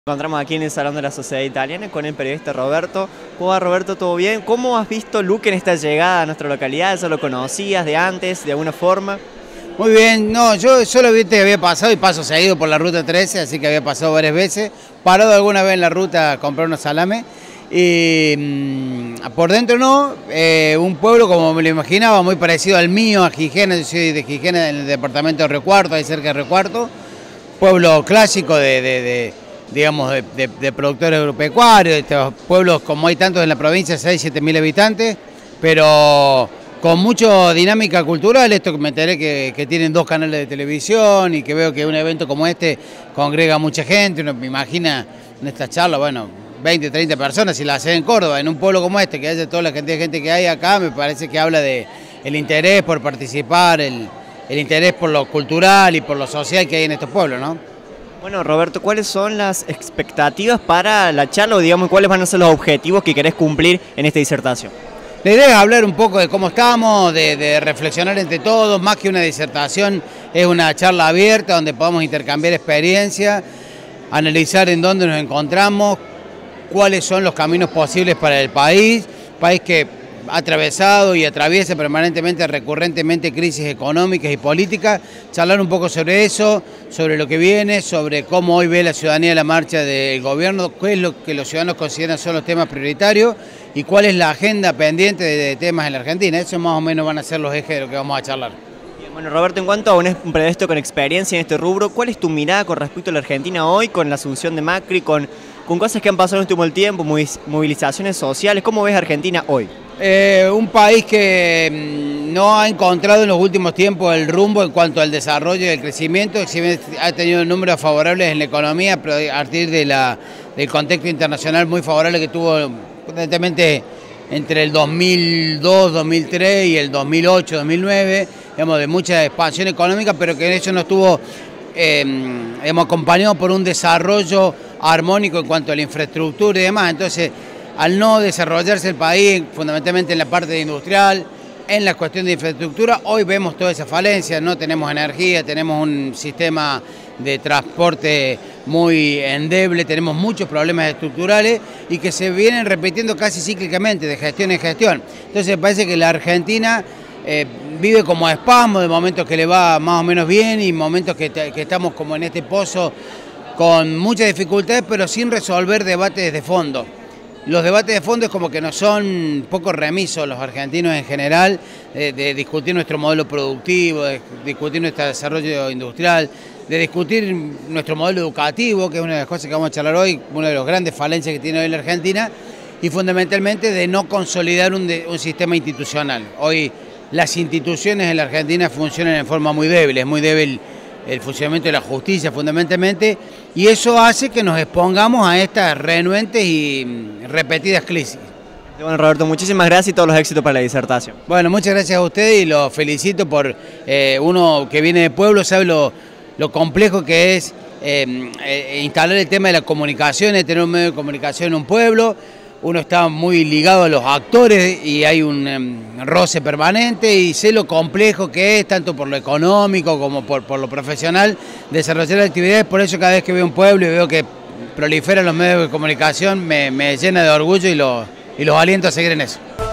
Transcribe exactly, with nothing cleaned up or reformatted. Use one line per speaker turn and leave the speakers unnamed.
Nos encontramos aquí en el Salón de la Sociedad Italiana con el periodista Roberto. ¿Cómo va, Roberto? ¿Todo bien? ¿Cómo has visto Luque en esta llegada a nuestra localidad? ¿Eso lo conocías de antes, de alguna forma?
Muy bien, no, yo solo vi que había pasado y paso seguido por la ruta trece, así que había pasado varias veces, parado alguna vez en la ruta a comprar unos salames y mmm, por dentro no, eh, un pueblo como me lo imaginaba, muy parecido al mío, a Gijena. Yo soy de Gijena, en el departamento de Río Cuarto, ahí cerca de Río Cuarto, pueblo clásico de, de, de digamos, de, de, de productores agropecuarios, estos pueblos como hay tantos en la provincia, seis, siete mil habitantes, pero con mucha dinámica cultural. Esto que me enteré que, que tienen dos canales de televisión y que veo que un evento como este congrega a mucha gente. Uno me imagina en esta charla, bueno, veinte, treinta personas, si la hacen en Córdoba, en un pueblo como este, que haya toda la cantidad de gente que hay acá, me parece que habla de el interés por participar, el, el interés por lo cultural y por lo social que hay en estos pueblos, ¿no?
Bueno, Roberto, ¿cuáles son las expectativas para la charla o digamos cuáles van a ser los objetivos que querés cumplir en esta disertación?
La idea es hablar un poco de cómo estamos, de, de reflexionar entre todos, más que una disertación, es una charla abierta donde podamos intercambiar experiencias, analizar en dónde nos encontramos, cuáles son los caminos posibles para el país, país que ha atravesado y atraviesa permanentemente, recurrentemente crisis económicas y políticas, charlar un poco sobre eso, sobre lo que viene, sobre cómo hoy ve la ciudadanía la marcha del gobierno, qué es lo que los ciudadanos consideran son los temas prioritarios y cuál es la agenda pendiente de, de temas en la Argentina. Eso más o menos van a ser los ejes de lo que vamos a charlar.
Bien, bueno, Roberto, en cuanto a un periodista con experiencia en este rubro, ¿cuál es tu mirada con respecto a la Argentina hoy, con la asunción de Macri, con, con cosas que han pasado en este último tiempo, movilizaciones sociales? ¿Cómo ves a Argentina hoy?
Eh, un país que no ha encontrado en los últimos tiempos el rumbo en cuanto al desarrollo y el crecimiento, si bien ha tenido números favorables en la economía, pero a partir de la, del contexto internacional muy favorable que tuvo potentemente entre el dos mil dos, dos mil tres y el dos mil ocho, dos mil nueve, digamos, de mucha expansión económica, pero que en eso no estuvo eh, hemos acompañado por un desarrollo armónico en cuanto a la infraestructura y demás. Entonces, al no desarrollarse el país, fundamentalmente en la parte industrial, en la cuestión de infraestructura, hoy vemos toda esa falencia, no tenemos energía, tenemos un sistema de transporte muy endeble, tenemos muchos problemas estructurales y que se vienen repitiendo casi cíclicamente, de gestión en gestión. Entonces me parece que la Argentina eh, vive como a espasmo, de momentos que le va más o menos bien y momentos que, que estamos como en este pozo con muchas dificultades, pero sin resolver debates de fondo. Los debates de fondo es como que no son poco remisos los argentinos en general, de, de discutir nuestro modelo productivo, de discutir nuestro desarrollo industrial, de discutir nuestro modelo educativo, que es una de las cosas que vamos a charlar hoy, una de las grandes falencias que tiene hoy la Argentina, y fundamentalmente de no consolidar un, de, un sistema institucional. Hoy las instituciones en la Argentina funcionan en forma muy débil, es muy débil el funcionamiento de la justicia fundamentalmente, y eso hace que nos expongamos a estas renuentes y repetidas crisis.
Bueno, Roberto, muchísimas gracias y todos los éxitos para la disertación.
Bueno, muchas gracias a ustedes y los felicito por eh, uno que viene de pueblo, sabe lo, lo complejo que es eh, eh, instalar el tema de la comunicación, de tener un medio de comunicación en un pueblo. Uno está muy ligado a los actores y hay un um, roce permanente y sé lo complejo que es, tanto por lo económico como por, por lo profesional, desarrollar actividades. Por eso cada vez que veo un pueblo y veo que proliferan los medios de comunicación me, me llena de orgullo y, lo, y los aliento a seguir en eso.